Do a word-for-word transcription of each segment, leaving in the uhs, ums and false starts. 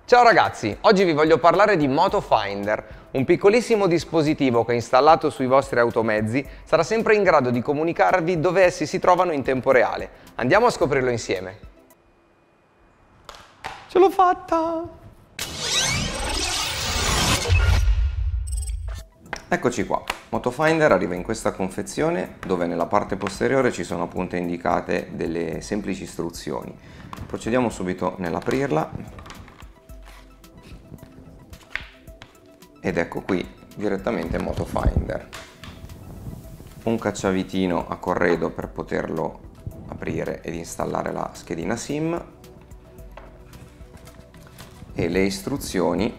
Ciao ragazzi, oggi vi voglio parlare di MotoFinder, un piccolissimo dispositivo che installato sui vostri automezzi sarà sempre in grado di comunicarvi dove essi si trovano in tempo reale. Andiamo a scoprirlo insieme. Ce l'ho fatta! Eccoci qua, MotoFinder arriva in questa confezione dove nella parte posteriore ci sono appunto indicate delle semplici istruzioni. Procediamo subito nell'aprirla. Ed ecco qui direttamente MotoFinder, un cacciavitino a corredo per poterlo aprire ed installare la schedina SIM e le istruzioni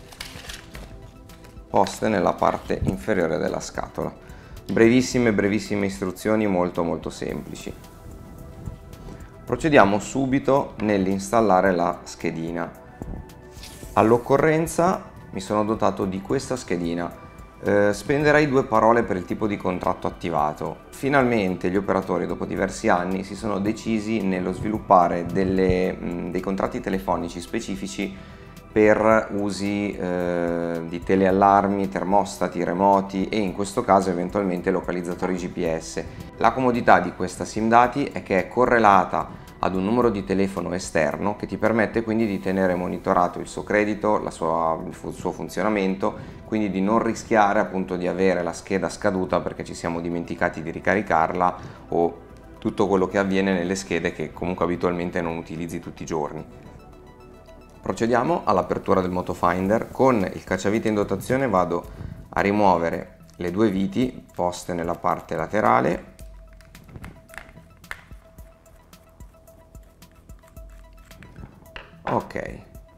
poste nella parte inferiore della scatola. Brevissime brevissime istruzioni molto molto semplici. Procediamo subito nell'installare la schedina. All'occorrenza mi sono dotato di questa schedina. Eh, spenderei due parole per il tipo di contratto attivato. Finalmente gli operatori, dopo diversi anni, si sono decisi nello sviluppare delle, mh, dei contratti telefonici specifici per usi eh, di teleallarmi, termostati, remoti e in questo caso eventualmente localizzatori G P S. La comodità di questa SIM dati è che è correlata ad un numero di telefono esterno che ti permette quindi di tenere monitorato il suo credito, la sua, il suo funzionamento, quindi di non rischiare appunto di avere la scheda scaduta perché ci siamo dimenticati di ricaricarla o tutto quello che avviene nelle schede che comunque abitualmente non utilizzi tutti i giorni. Procediamo all'apertura del MotoFinder. Con il cacciavite in dotazione vado a rimuovere le due viti poste nella parte laterale. Ok,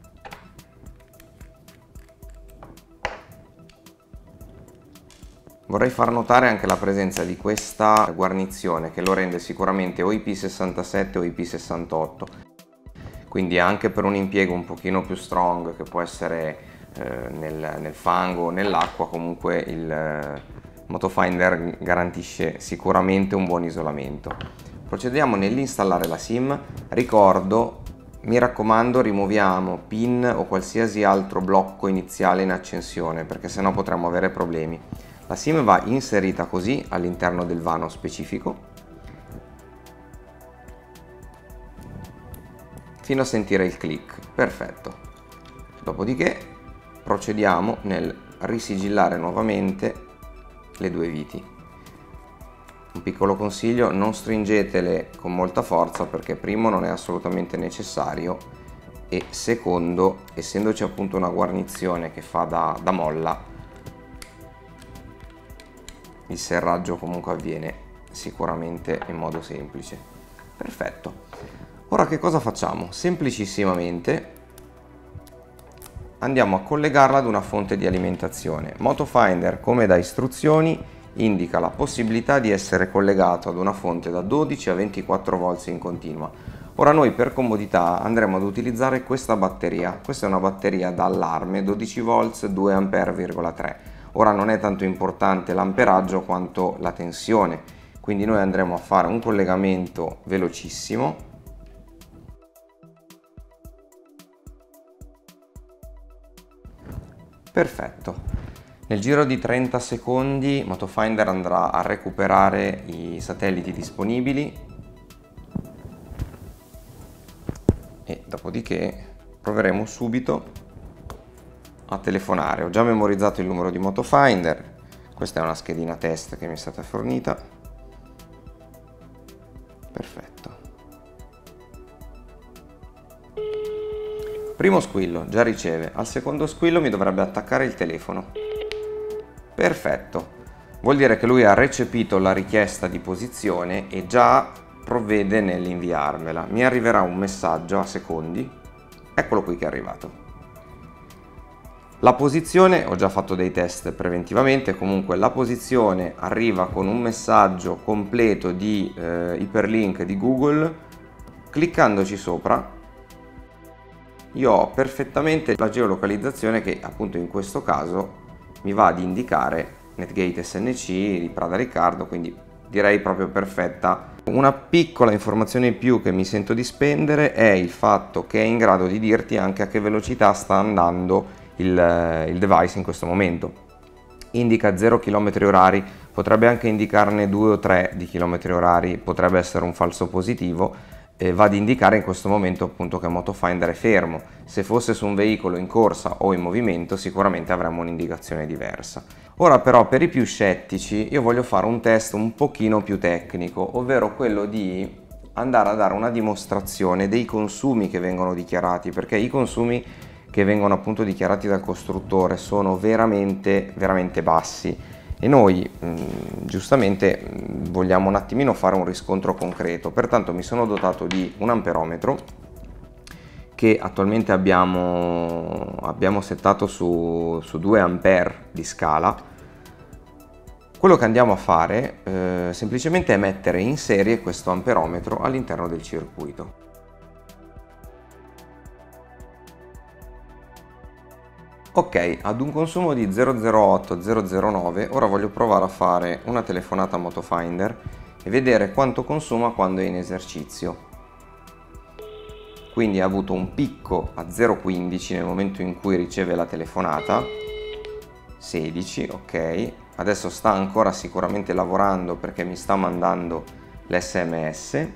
vorrei far notare anche la presenza di questa guarnizione che lo rende sicuramente o I P sessantasette o I P sessantotto, quindi anche per un impiego un pochino più strong che può essere eh, nel, nel fango o nell'acqua, comunque il eh, MotoFinder garantisce sicuramente un buon isolamento. Procediamo nell'installare la SIM. Ricordo, mi raccomando, rimuoviamo pin o qualsiasi altro blocco iniziale in accensione perché sennò potremmo avere problemi. La SIM va inserita così all'interno del vano specifico fino a sentire il click. Perfetto. Dopodiché procediamo nel risigillare nuovamente le due viti. Un piccolo consiglio: non stringetele con molta forza perché primo non è assolutamente necessario e secondo, essendoci appunto una guarnizione che fa da, da molla, il serraggio comunque avviene sicuramente in modo semplice. Perfetto. Ora che cosa facciamo? Semplicissimamente andiamo a collegarla ad una fonte di alimentazione. MotoFinder, come da istruzioni, indica la possibilità di essere collegato ad una fonte da dodici a ventiquattro volt in continua. Ora noi per comodità andremo ad utilizzare questa batteria. Questa è una batteria da allarme dodici volt due ampere virgola tre. Ora non è tanto importante l'amperaggio quanto la tensione, quindi noi andremo a fare un collegamento velocissimo. Perfetto. Nel giro di trenta secondi MotoFinder andrà a recuperare i satelliti disponibili e dopodiché proveremo subito a telefonare. Ho già memorizzato il numero di MotoFinder, questa è una schedina test che mi è stata fornita. Perfetto. Primo squillo, già riceve. Al secondo squillo mi dovrebbe attaccare il telefono. Perfetto, vuol dire che lui ha recepito la richiesta di posizione e già provvede nell'inviarmela. Mi arriverà un messaggio a secondi, eccolo qui che è arrivato. La posizione, ho già fatto dei test preventivamente, comunque la posizione arriva con un messaggio completo di eh, iperlink di Google. Cliccandoci sopra io ho perfettamente la geolocalizzazione che appunto in questo caso mi va ad indicare Netgate S N C di Prada Riccardo, quindi direi proprio perfetta. Una piccola informazione in più che mi sento di spendere è il fatto che è in grado di dirti anche a che velocità sta andando il, il device in questo momento. Indica zero chilometri orari, potrebbe anche indicarne due o tre di chilometri orari, potrebbe essere un falso positivo. Eh, va ad indicare in questo momento appunto che Motofinder è fermo. Se fosse su un veicolo in corsa o in movimento sicuramente avremmo un'indicazione diversa. Ora però per i più scettici io voglio fare un test un pochino più tecnico, ovvero quello di andare a dare una dimostrazione dei consumi che vengono dichiarati, perché i consumi che vengono appunto dichiarati dal costruttore sono veramente veramente bassi. E noi mh, giustamente mh, vogliamo un attimino fare un riscontro concreto, pertanto mi sono dotato di un amperometro che attualmente abbiamo, abbiamo settato su, su due ampere di scala. Quello che andiamo a fare eh, semplicemente è mettere in serie questo amperometro all'interno del circuito. Ok, ad un consumo di zero virgola zero otto zero zero nove ora voglio provare a fare una telefonata a Motofinder e vedere quanto consuma quando è in esercizio. Quindi ha avuto un picco a zero virgola quindici nel momento in cui riceve la telefonata, sedici, ok, adesso sta ancora sicuramente lavorando perché mi sta mandando l'esse emme esse,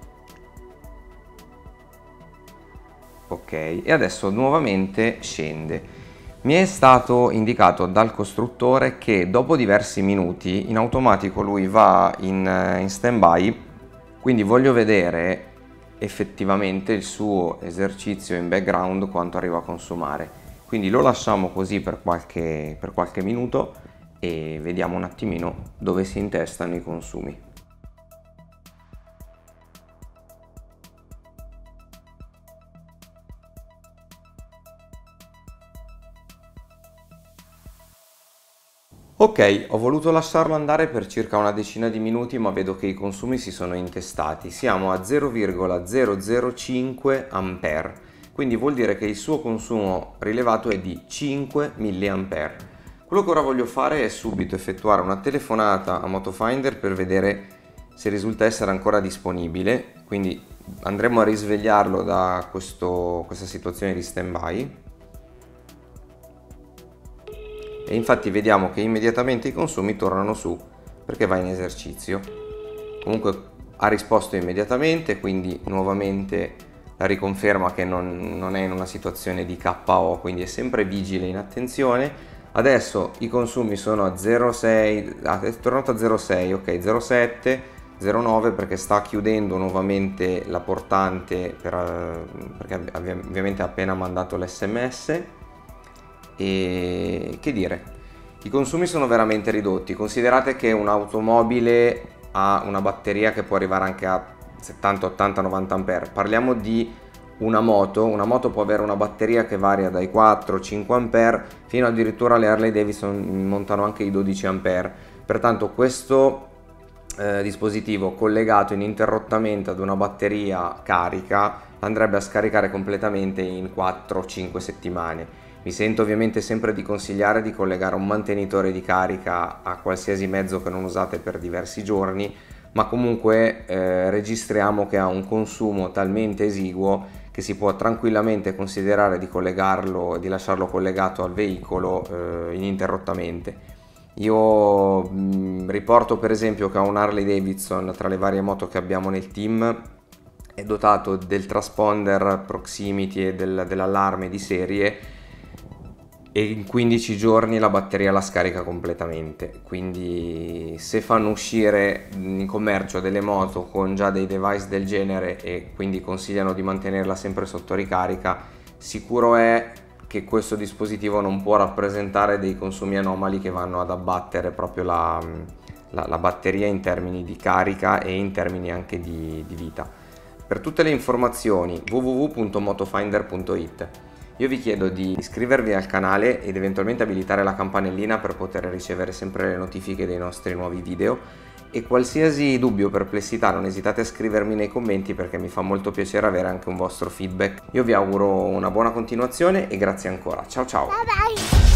ok, e adesso nuovamente scende. Mi è stato indicato dal costruttore che dopo diversi minuti in automatico lui va in, in stand-by, quindi voglio vedere effettivamente il suo esercizio in background quanto arriva a consumare. Quindi lo lasciamo così per qualche, per qualche minuto e vediamo un attimino dove si intestano i consumi. Ok, ho voluto lasciarlo andare per circa una decina di minuti, ma vedo che i consumi si sono intestati. Siamo a zero virgola zero zero cinque ampere, quindi vuol dire che il suo consumo rilevato è di cinque milliampere. Quello che ora voglio fare è subito effettuare una telefonata a Motofinder per vedere se risulta essere ancora disponibile, quindi andremo a risvegliarlo da questo, questa situazione di stand-by. E infatti vediamo che immediatamente i consumi tornano su perché va in esercizio. Comunque ha risposto immediatamente, quindi nuovamente la riconferma che non, non è in una situazione di K O, quindi è sempre vigile in attenzione. Adesso i consumi sono a zero virgola sei, ah, è tornato a zero virgola sei, ok, zero virgola sette, zero virgola nove perché sta chiudendo nuovamente la portante per, perché ovviamente ha appena mandato l'esse emme esse. E che dire, i consumi sono veramente ridotti. Considerate che un'automobile ha una batteria che può arrivare anche a settanta, ottanta, novanta ampere. Parliamo di una moto, una moto può avere una batteria che varia dai quattro cinque ampere fino addirittura le Harley Davidson montano anche i dodici ampere. Pertanto questo eh, dispositivo collegato ininterrottamente ad una batteria carica andrebbe a scaricare completamente in quattro cinque settimane. Mi sento ovviamente sempre di consigliare di collegare un mantenitore di carica a qualsiasi mezzo che non usate per diversi giorni, ma comunque eh, registriamo che ha un consumo talmente esiguo che si può tranquillamente considerare di collegarlo, di lasciarlo collegato al veicolo eh, ininterrottamente. Io mh, riporto per esempio che a un Harley Davidson, tra le varie moto che abbiamo nel team, è dotato del transponder proximity e del, dell'allarme di serie, e in quindici giorni la batteria la scarica completamente. Quindi se fanno uscire in commercio delle moto con già dei device del genere e quindi consigliano di mantenerla sempre sotto ricarica, sicuro è che questo dispositivo non può rappresentare dei consumi anomali che vanno ad abbattere proprio la, la, la batteria in termini di carica e in termini anche di, di vita. Per tutte le informazioni w w w punto motofinder punto it. Io vi chiedo di iscrivervi al canale ed eventualmente abilitare la campanellina per poter ricevere sempre le notifiche dei nostri nuovi video, e qualsiasi dubbio o perplessità non esitate a scrivermi nei commenti perché mi fa molto piacere avere anche un vostro feedback. Io vi auguro una buona continuazione e grazie ancora. Ciao ciao! Bye bye.